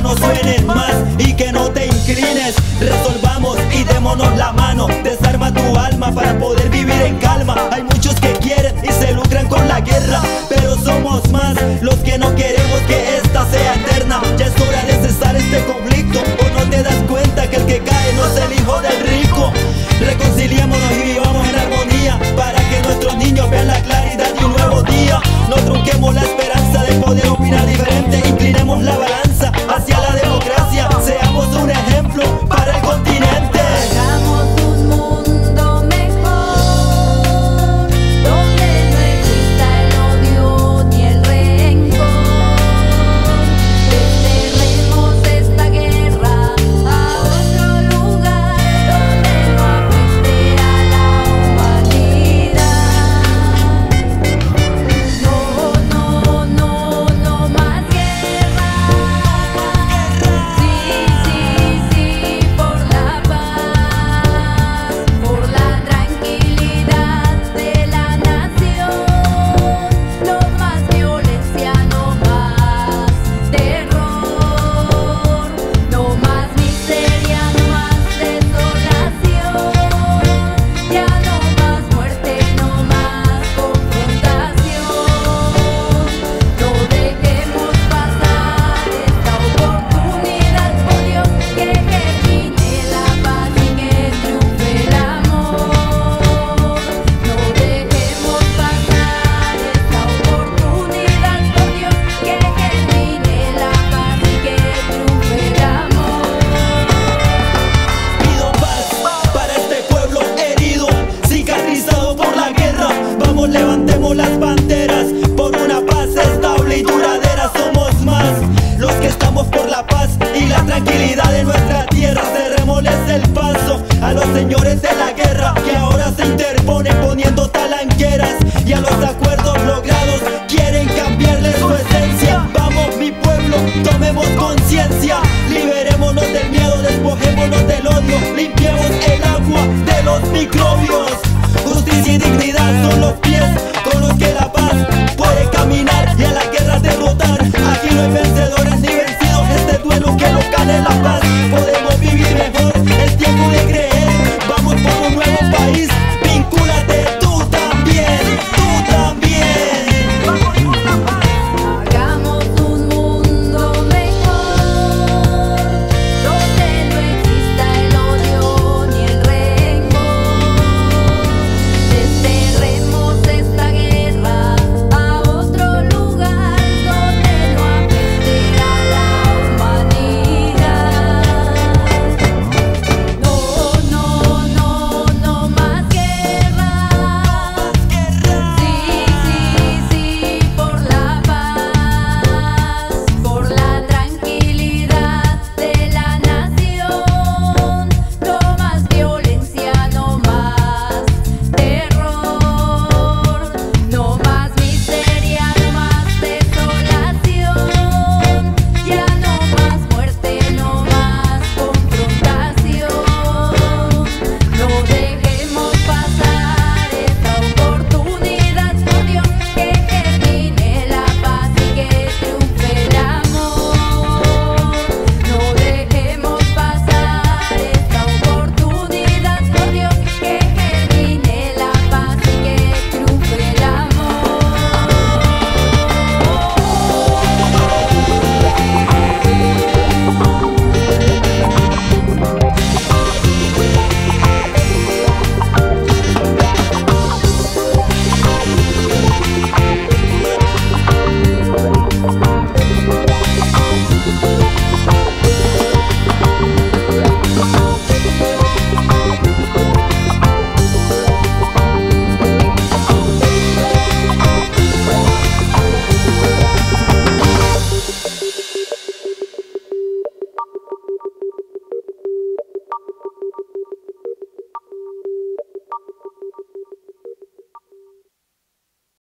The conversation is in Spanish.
no suenen más y que no te inclines. Resolvamos y démonos la mano. Desarma tu alma para poder vivir en calma. Hay muchos que quieren y se lucran con la guerra, pero somos más los que no queremos que esta sea eterna. Ya es hora de cesar este conflicto. ¿O no te das cuenta que el que cae no es el hijo del rico? Reconciliémonos y vivamos en armonía para que nuestros niños vean la claridad de un nuevo día. No trunquemos la esperanza de poder opinar diferente. Inclinemos la balanza hacia la democracia. Seamos un ejemplo para el continente. Hagamos un mundo mejor, donde no exista el odio ni el rencor. Desterremos esta guerra a otro lugar, donde no afecte a la humanidad. No más guerra. Sí, por la paz, por la tranquilidad de la nación. No más violencia, no más terror, no más miseria, no más desolación. Ya no más muerte, no más confrontación. No dejemos pasar esta oportunidad, por Dios, que germine la paz y que triunfe el amor. No dejemos pasar esta oportunidad, por Dios, que germine la paz y que triunfe el amor. Pido paz para este pueblo herido, cicatrizado por la guerra. Vamos, levantemos las banderas por una paz estable y duradera. Somos más los que estamos por la paz y la tranquilidad de nuestra tierra. Cerrémosles el paso a los señores de la guerra, que ahora se interponen poniendo talanqueras, y a los acuerdos logrados quieren cambiarle su esencia. Vamos, mi pueblo, tomemos conciencia, liberémonos del miedo, despojémonos del odio, limpiemos el agua de los microbios. Justicia y dignidad son los pies